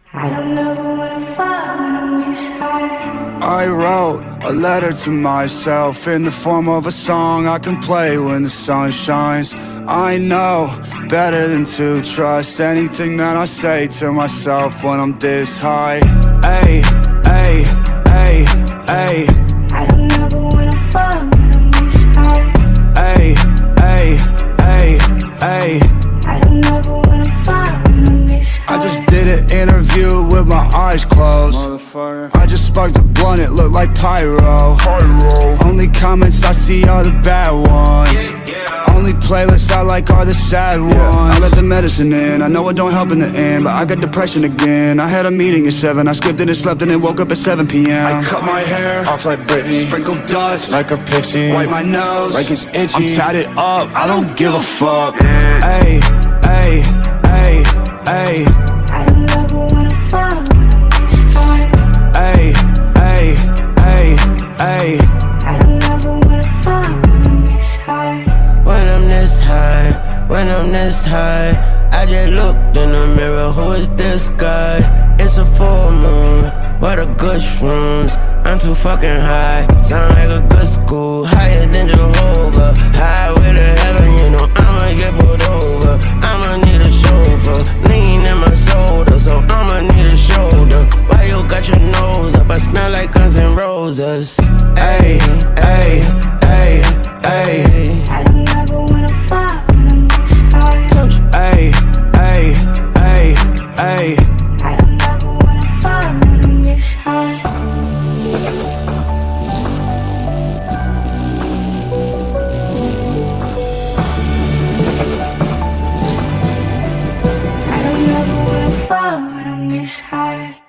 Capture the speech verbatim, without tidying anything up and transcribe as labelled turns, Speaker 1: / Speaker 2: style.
Speaker 1: I don't ever wanna fall when I'm this high.
Speaker 2: I wrote a letter to myself in the form of a song I can play when the sun shines. I know better than to trust anything that I say to myself when I'm this high. Ay, ay, ay, ay.
Speaker 1: I don't ever wanna fall when I'm this high.
Speaker 2: Ay, ay, ay, ay.
Speaker 1: I don't ever wanna fall when I'm this high.
Speaker 2: I just did an interview with my eyes closed. I just sparked a blunt, it looked like Pyro. Pyro. Only comments I see are the bad ones. Only playlists I like are the sad ones. I let the medicine in, I know it don't help in the end, but I got depression again. I had a meeting at seven, I skipped it and slept and then woke up at seven p m I cut my hair off like Britney, sprinkled dust like a pixie, wipe my nose like it's itchy. I'm tatted up, I don't give a fuck. Ay, ay, ay, ay.
Speaker 1: I don't ever wanna fall when I'm this high.
Speaker 2: Ay, ay, ay, ay.
Speaker 1: I don't ever wanna fall when I'm this high.
Speaker 3: When I'm this high, when I'm this high, I just looked in the mirror, who is this guy? It's a full moon, what a good shrooms. I'm too fucking high, sound like a good school. Higher than Jehovah, high with a heaven, you know I'ma get pulled over. I'ma need a chauffeur, lean in my soda, so I'ma need a shoulder. Why you got your nose up? I smell like Guns N' Roses.
Speaker 2: Ay, ay, ay, ay.
Speaker 1: I don't ever wanna fall when I'm this high.
Speaker 2: Ay, ay, ay, ay.
Speaker 1: I don't ever wanna fall when I'm this high. I don't ever wanna fall when I'm this high.